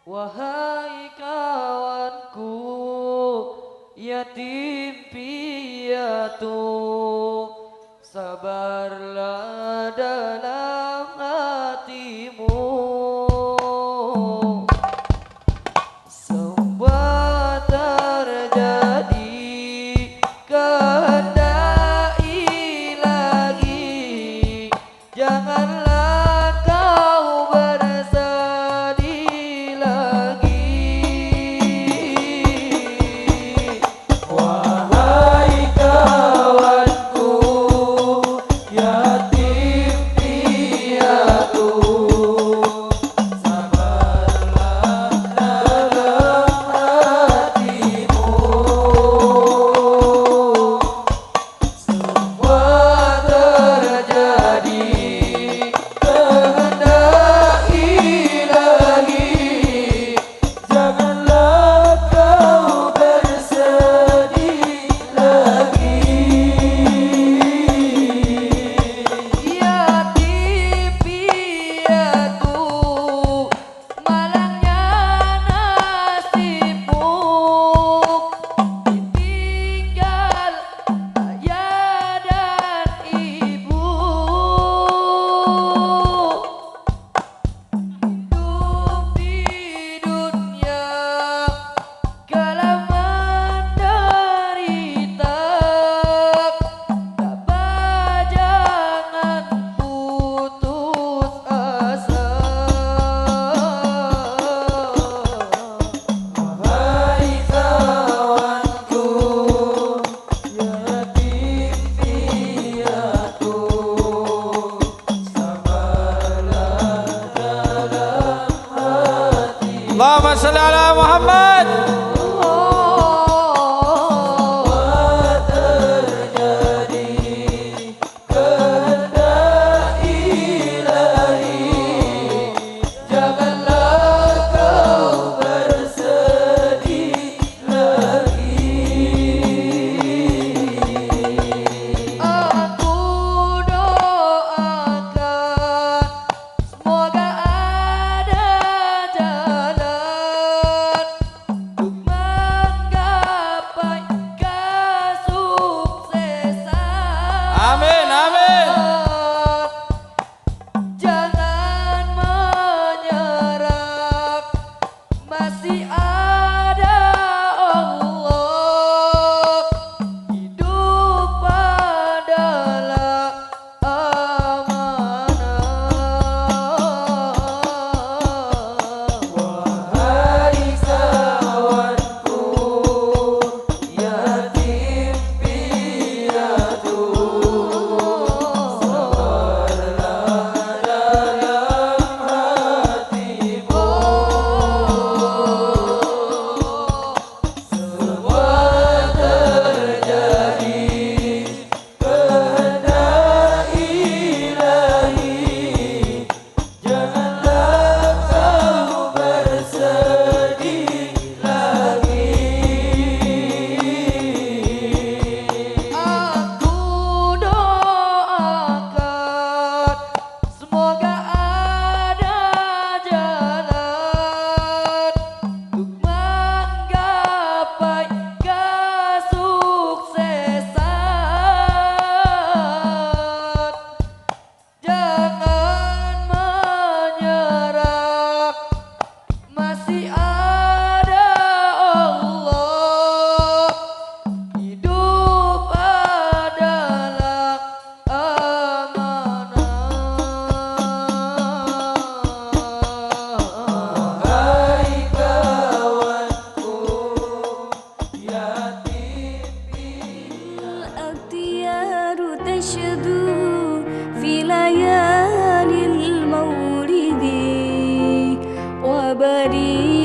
Wahai kawanku, yatim piatu, sabarlah dalam hatimu. Semua terjadi kehendak ilahi, janganlah kau bersedih lagi. Wahai kawanku, yatim piatu, sabarlah dalam hatimu. Semua terjadi kehendak ilahi, janganlah kau bersedih lagi. Yatim piatu, malangnya nasibmu, ditinggal ayah dan ibu. Hidup di dunia kala menderita, Tabah jangan putus asa. Wahai kawanku, yatim piatu, sabarlah dalam hati. Allahumma shalli ala Muhammad. Semua terjadi kehendak ilahi, janganlah kau bersedih lagi. Aku doakan semoga ada jalan untuk menggapai kesuksesan. Amin, amin. Jangan menyerah, masih ada Allah. Hidup adalah amanah. Wahai kawanku, yatim piatu, sabarlah dalam hatimu. Semua terjadi kehendak ilahi, janganlah kau bersedih lagi. Aku doakan semoga ada jalan untuk menggapai kesuksesan. Jangan menyerah, masih ada Allah. Hidup adalah amanah. Wahai kawanku, yatim الأغتيار تشهد في ليالي المولد وبريد